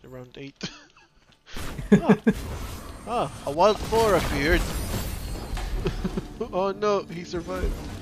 around 8. A wild boar appeared. Oh no, he survived.